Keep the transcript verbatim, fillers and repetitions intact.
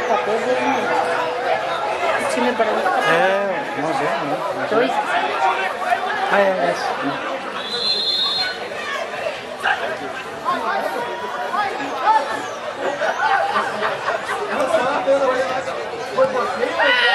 papel do time branco. É, vamos ver, né? Dois. Ah, é essa. Foi você?